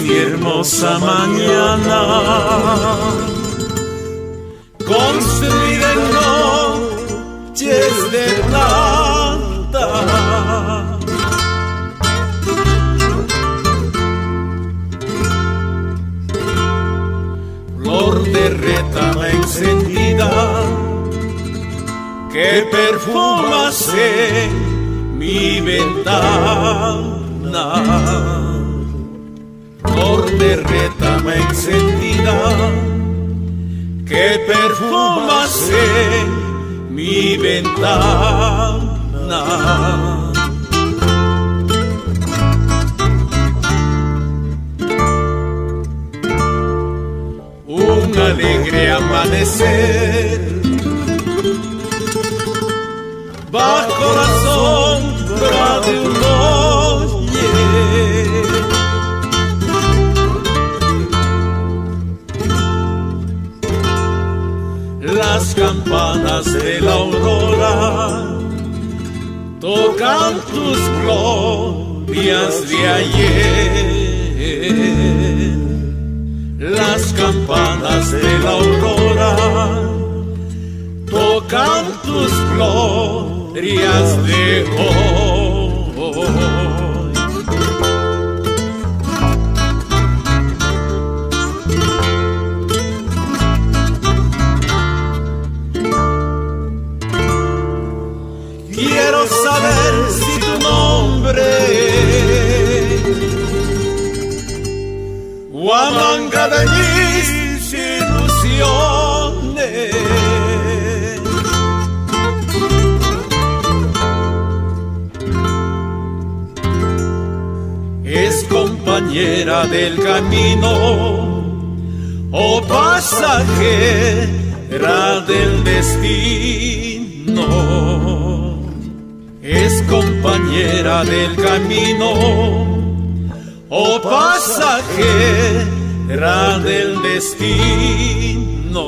mi hermosa mañana, construida en noches de plata. Flor de retama encendida que perfumas en mi ventana. Flor de retama encendida que perfumas en mi ventana. Un alegre amanecer bajo la sombra de un oyer. Las campanas de la aurora tocan tus glorias de ayer. Las campanas de la aurora tocan tus glorias de hoy. Quiero saber si tu nombre Huamanga de mis ilusiones es compañera del camino o pasajera del destino. Es compañera del camino o pasajera del destino.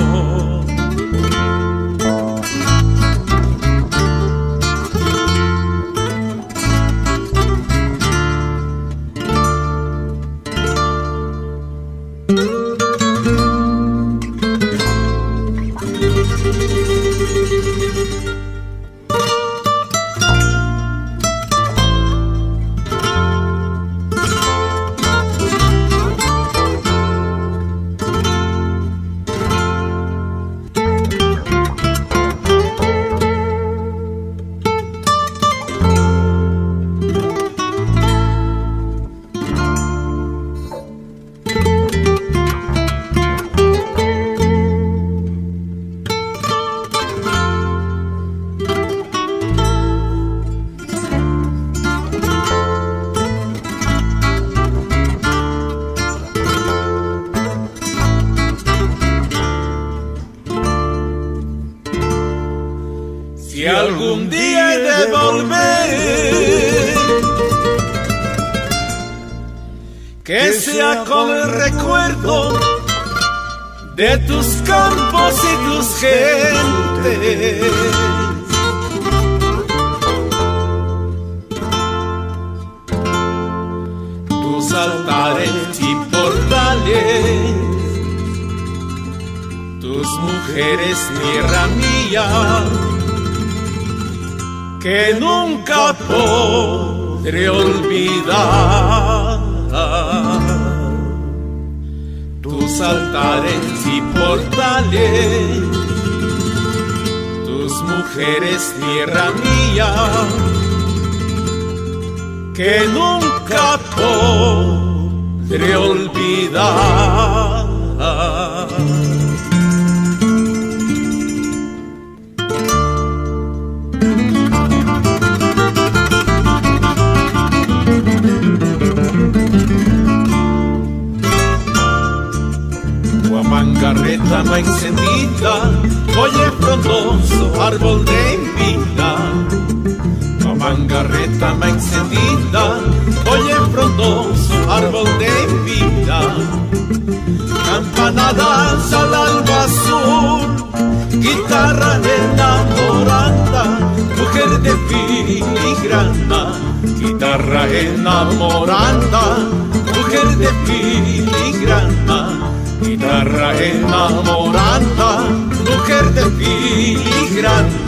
Si algún día he de volver, que sea con el recuerdo de tus campos y tus gentes. Tus altares y portales, tus mujeres, tierra mía, que nunca podré olvidar. Tus altares y portales, tus mujeres, tierra mía, que nunca podré olvidar. Huamanga retama encendida, oye frondoso árbol de vida. Huamanga retama encendida, oye frondoso árbol de vida. Campanadas al alba azul, guitarra enamorada, mujer de filigrana, guitarra enamorada, mujer de filigrana, guitarra enamorada, mujer de filigrana.